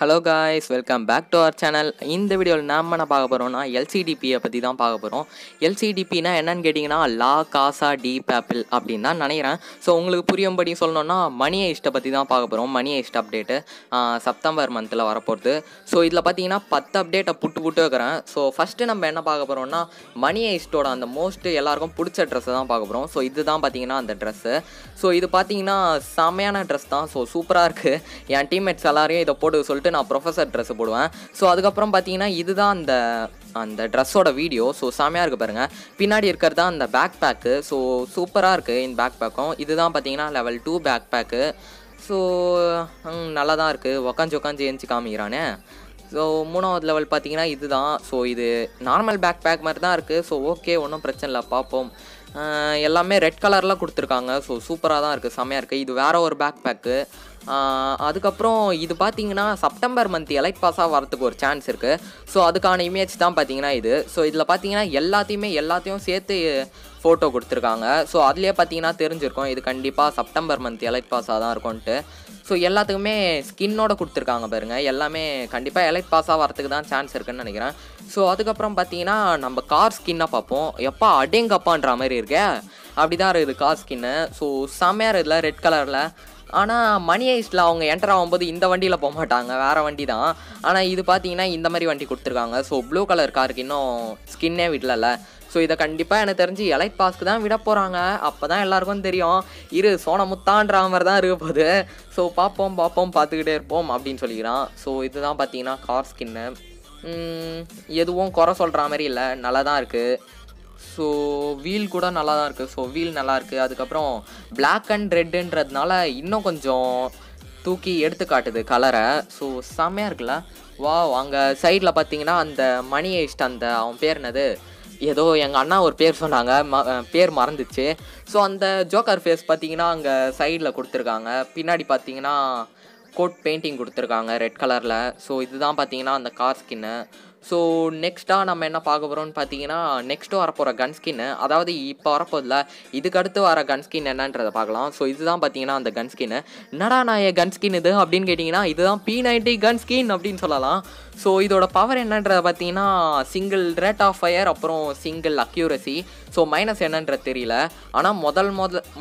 Hello guys, welcome back to our channel. இந்த வீடியோவில் நாம என்ன பார்க்க போகிறோம்னா எல்சிடிபியை பற்றி தான் பார்க்க போகிறோம். எல்சிடிபினா என்னன்னு கேட்டிங்கன்னா லா காசா டி பேப்பிள் அப்படின்னு தான் நினைக்கிறேன். ஸோ உங்களுக்கு புரியும்படி சொல்லணும்னா மணி ஹெய்ஸ்ட்டை பற்றி தான் பார்க்க போகிறோம். மணி ஹெய்ஸ்ட் அப்டேட்டு செப்டம்பர் மந்தில் வரப்போகுது. ஸோ இதில் பார்த்தீங்கன்னா 10 அப்டேட்டை புட்டு வைக்கிறேன். ஸோ ஃபஸ்ட்டு நம்ம என்ன பார்க்க போகிறோம்னா மணி ஹெய்ஸ்ட்டோட அந்த மோஸ்ட்டு எல்லாருக்கும் பிடிச்ச ட்ரெஸ்ஸை தான் பார்க்க போகிறோம். ஸோ இதுதான் பார்த்தீங்கன்னா அந்த ட்ரெஸ்ஸு. ஸோ இது பார்த்தீங்கன்னா செமையான ட்ரெஸ் தான். ஸோ சூப்பராக இருக்குது. என் டீம்மேட்ஸ் எல்லாரையும் இதை போட்டு சொல்லிட்டு நான் ப்ரொஃபஸர் ட்ரெஸ் போடுவேன். ஸோ அதுக்கப்புறம் பார்த்தீங்கன்னா இதுதான் அந்த ட்ரெஸ்ஸோட வீடியோ. ஸோ செமையாக இருக்குது பாருங்கள். பின்னாடி இருக்கிறது தான் அந்த பேக் பேக்கு. ஸோ சூப்பராக இருக்குது இந்த பேக் பேக்கும். இதுதான் பார்த்தீங்கன்னா லெவல் 2 பேக் பேக்கு. ஸோ நல்லா தான் இருக்குது. உக்காஞ்சி ஏஞ்சி காமிக்கிறானே. ஸோ 3வது லெவல் பார்த்தீங்கன்னா இதுதான். ஸோ இது நார்மல் பேக் பேக் மாதிரி தான் இருக்குது. ஸோ ஓகே, ஒன்றும் பிரச்சனை இல்லை, பார்ப்போம். எல்லாமே ரெட் கலரில் கொடுத்துருக்காங்க. ஸோ சூப்பராக தான் இருக்குது, செம்மையாக இருக்குது. இது வேறு ஒரு பேக் பேக்கு. அதுக்கப்புறம் இது பார்த்தீங்கன்னா செப்டம்பர் மந்த் எலைட் பாஸாக வரதுக்கு ஒரு சான்ஸ் இருக்குது. ஸோ அதுக்கான இமேஜ் தான் பார்த்தீங்கன்னா இது. ஸோ இதில் பார்த்தீங்கன்னா எல்லாத்தையும் சேர்த்து ஃபோட்டோ கொடுத்துருக்காங்க. ஸோ அதுலேயே பார்த்தீங்கன்னா தெரிஞ்சிருக்கும் இது கண்டிப்பாக செப்டம்பர் மந்த் எலைட் பாஸாக தான் இருக்கும்ன்ட்டு. ஸோ எல்லாத்துக்குமே ஸ்கின்னோட கொடுத்துருக்காங்க பாருங்கள். எல்லாமே கண்டிப்பாக எலைட் பாஸாக வரதுக்கு தான் சான்ஸ் இருக்குதுன்னு நினைக்கிறேன். ஸோ அதுக்கப்புறம் பார்த்தீங்கன்னா நம்ம கார் ஸ்கின்னாக பார்ப்போம். எப்பா அடேங்கப்பான்ற மாதிரி இருக்கே, அப்படி தான் இருக்குது கார் ஸ்கின்னு. ஸோ செம்மையாக இருக்குதுல ரெட் கலரில். ஆனால் மணி ஹெய்ஸ்ட்டில் அவங்க என்டர் ஆகும்போது இந்த வண்டியில் போக மாட்டாங்க, வேறு வண்டி தான். ஆனால் இது பார்த்தீங்கன்னா இந்த மாதிரி வண்டி கொடுத்துருக்காங்க. ஸோ ப்ளூ கலர் காருக்கு இன்னும் ஸ்கின்னே விடல. ஸோ இதை கண்டிப்பாக எனக்கு தெரிஞ்சு எலைட் பாஸ்க்கு தான் விட போகிறாங்க. அப்போ தான் எல்லாருக்கும் தெரியும் சோனமுத்தான்ற மாதிரி தான் இருக்க போகுது. ஸோ பார்ப்போம் பார்த்துக்கிட்டே இருப்போம் அப்படின்னு சொல்லிக்கிறான். ஸோ இதுதான் பார்த்தீங்கன்னா கார் ஸ்கின்னு. எதுவும் குறை சொல்கிற மாதிரி இல்லை, நல்லா தான் இருக்குது. ஸோ வீல் கூட நல்லா தான் இருக்குது. ஸோ வீல் நல்லா இருக்குது. அதுக்கப்புறம் பிளாக் அண்ட் ரெட்டுன்றதுனால இன்னும் கொஞ்சம் தூக்கி எடுத்து காட்டுது கலரை. ஸோ செம்மையாக இருக்குல்ல. வா, அங்கே சைடில் பார்த்தீங்கன்னா அந்த மணி ஹெய்ஸ்ட் அவன் பேர் என்னது, ஏதோ எங்கள் அண்ணா ஒரு பேர் சொன்னாங்க, பேர் மறந்துச்சு. ஸோ அந்த ஜோக்கர் ஃபேஸ் பார்த்தீங்கன்னா அங்கே சைடில் கொடுத்துருக்காங்க. பின்னாடி பார்த்தீங்கன்னா கோட் பெயிண்டிங் கொடுத்துருக்காங்க ரெட் கலரில். ஸோ இதுதான் பார்த்தீங்கன்னா அந்த கார் ஸ்கின்னு. ஸோ நெக்ஸ்ட்டாக நம்ம என்ன பார்க்க போகிறோம்னு பார்த்தீங்கன்னா நெக்ஸ்ட்டு வரப்போகிற கன் ஸ்கின்னு, அதாவது இப்போ வரப்போதில்ல இதுக்கு அடுத்து வர கன் ஸ்கின் என்னன்றதை பார்க்கலாம். ஸோ இதுதான் பார்த்தீங்கன்னா அந்த கன் ஸ்கின்னு. என்னடா நான் கன் ஸ்கின் இது அப்படின்னு கேட்டிங்கன்னா இதுதான் P90 கன் ஸ்கின் அப்படின்னு சொல்லலாம். ஸோ இதோட பவர் என்னன்றதை பார்த்தீங்கன்னா சிங்கிள் ரேட் ஆஃப் ஃபயர், அப்புறம் சிங்கிள் அக்யூரசி. ஸோ மைனஸ் என்னன்றது தெரியல. ஆனால் முதல்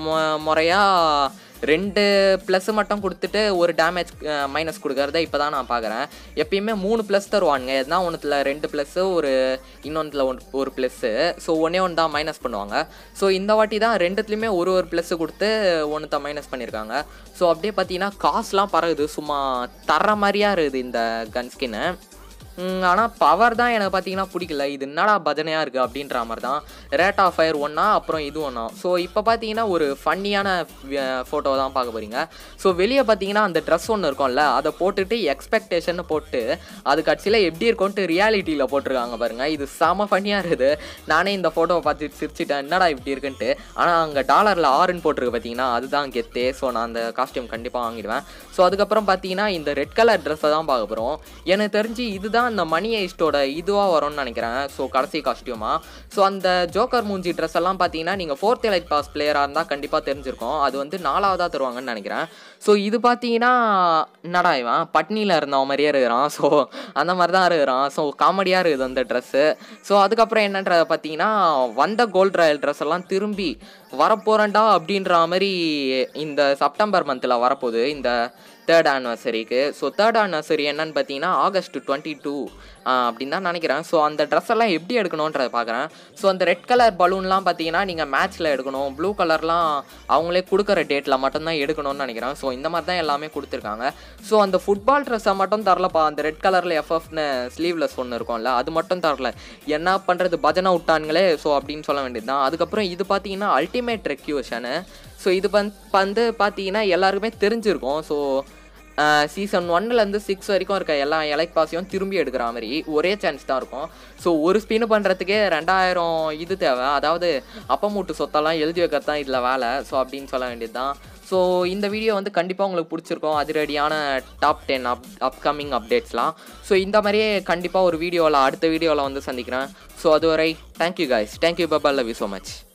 முறையாக 2 ப்ளஸ் மட்டும் கொடுத்துட்டு ஒரு டேமேஜ் மைனஸ் கொடுக்கறத இப்போ தான் நான் பார்க்குறேன். எப்பயுமே 3 ப்ளஸ் தருவானுங்க. எதுனா ஒன்றுத்தில் 2 ப்ளஸ்ஸு, இன்னொன்றுத்தில் ஒரு ப்ளஸ்ஸு. ஸோ ஒன்று தான் மைனஸ் பண்ணுவாங்க. ஸோ இந்த வாட்டி தான் 2த்துலேயுமே ஒரு ப்ளஸ்ஸு கொடுத்து ஒன்றுத்தை மைனஸ் பண்ணியிருக்காங்க. ஸோ அப்படியே பார்த்தீங்கன்னா காசுலாம் பறகுது, சும்மா தர மாதிரியாக இருக்குது இந்த கன் ஸ்கின்னு. ஆனால் பவர் தான் எனக்கு பார்த்தீங்கன்னா பிடிக்கல. இது என்னடா பஜனையாக இருக்குது அப்படின்ற மாதிரி தான். ரேட் ஆஃப் ஃபயர் ஒன்றா, அப்புறம் இது ஒன்றா. ஸோ இப்போ பார்த்தீங்கன்னா ஒரு ஃபன்னியான ஃபோட்டோ தான் பார்க்க போகிறீங்க. ஸோ வெளியே பார்த்தீங்கன்னா அந்த ட்ரெஸ் ஒன்று இருக்கும்ல, அதை போட்டுட்டு எக்ஸ்பெக்டேஷன் போட்டு அது கட்சியில் எப்படி இருக்கும்ன்ட்டு ரியாலிட்டியில் போட்டிருக்காங்க பாருங்கள். இது செம ஃபன்னியாக இருக்குது. நானே இந்த ஃபோட்டோவை பார்த்து சிரிச்சிட்டேன், என்னடா இப்படி இருக்குன்ட்டு. ஆனால் அங்கே டாலரில் 6ன்னு போட்டிருக்கு பார்த்தீங்கன்னா, அதுதான் கெத்தே. ஸோ நான் அந்த காஸ்டியூம் கண்டிப்பாக வாங்கிடுவேன். ஸோ அதுக்கப்புறம் பார்த்தீங்கன்னா இந்த ரெட் கலர் ட்ரெஸ்ஸை தான் பார்க்க போகிறோம். எனக்கு தெரிஞ்சு இதுதான் அந்த மணி ஹெய்ஸ்ட்டோட இதுவாக வரும்னு நினைக்கிறேன். ஸோ கடைசி காஸ்டியூமா. ஸோ அந்த ஜோக்கர் மூஞ்சி ட்ரெஸ் எல்லாம் பார்த்தீங்கன்னா நீங்கள் 4th எலைட் பாஸ் பிளேயராக இருந்தால் கண்டிப்பாக தெரிஞ்சிருக்கும். அது வந்து 4வதாக தருவாங்கன்னு நினைக்கிறேன். ஸோ இது பார்த்தீங்கன்னா என்னடா இவன் பட்னியில் இருந்தவன் மாதிரியே இருக்கிறான். ஸோ அந்த மாதிரி தான் இருக்கிறான். ஸோ காமெடியாக இருக்குது அந்த ட்ரெஸ்ஸு. ஸோ அதுக்கப்புறம் என்னன்றதை பார்த்தீங்கன்னா வந்த கோல்ட் ராயல் ட்ரெஸ் எல்லாம் திரும்பி வரப்போகிறேன்டா அப்படின்ற மாதிரி இந்த செப்டம்பர் மந்தில் வரப்போகுது இந்த 3rd ஆனிவர்சரிக்கு. ஸோ 3rd ஆனிவர்சரி என்னன்னு பார்த்தீங்கன்னா August 22 அப்படின்னு தான் நினைக்கிறேன். ஸோ அந்த ட்ரெஸ் எல்லாம் எப்படி எடுக்கணுன்றதை பார்க்குறேன். ஸோ அந்த ரெட் கலர் பலூன்லாம் பார்த்தீங்கன்னா நீங்கள் மேட்ச்சில் எடுக்கணும். ப்ளூ கலர்லாம் அவங்களே கொடுக்குற டேட்டில் மட்டும்தான் எடுக்கணும்னு நினைக்கிறேன். ஸோ இந்த மாதிரி தான் எல்லாமே கொடுத்துருக்காங்க. ஸோ அந்த ஃபுட்பால் ட்ரெஸ்ஸை மட்டும் தரலப்பா. அந்த ரெட் கலரில் FFன்னு ஸ்லீவ்லெஸ் ஒன்று இருக்கும்ல, அது மட்டும் தரல. என்ன பண்ணுறது, பஜனை விட்டானுங்களே. ஸோ அப்படின்னு சொல்ல வேண்டியது தான். அதுக்கப்புறம் இது பார்த்தீங்கன்னா அல்டிமேட் ரெக்யூஷனு. ஸோ இது வந்து பார்த்தீங்கன்னா எல்லாருக்குமே தெரிஞ்சிருக்கும். ஸோ சீசன் 1லேருந்து 6 வரைக்கும் இருக்க எல்லா எலைட் பாஸையும் திரும்பி எடுக்கிற மாதிரி ஒரே சான்ஸ் தான் இருக்கும். ஸோ ஒரு ஸ்பின்னு பண்ணுறதுக்கே 2000 இது தேவை. அதாவது அப்பமூட்டு சொத்தெல்லாம் எழுதி வைக்கிறது தான் இதில் வேலை. ஸோ அப்படின்னு சொல்ல வேண்டியது தான். ஸோ இந்த வீடியோ வந்து கண்டிப்பாக உங்களுக்கு பிடிச்சிருக்கும். அதிரடியான டாப் 10 அப்கமிங் அப்டேட்ஸ்லாம். ஸோ இந்த மாதிரியே கண்டிப்பாக ஒரு வீடியோவில் அடுத்த வீடியோவில் வந்து சந்திக்கிறேன். ஸோ அதுவரை thank you guys, thank you, bye, love you so much.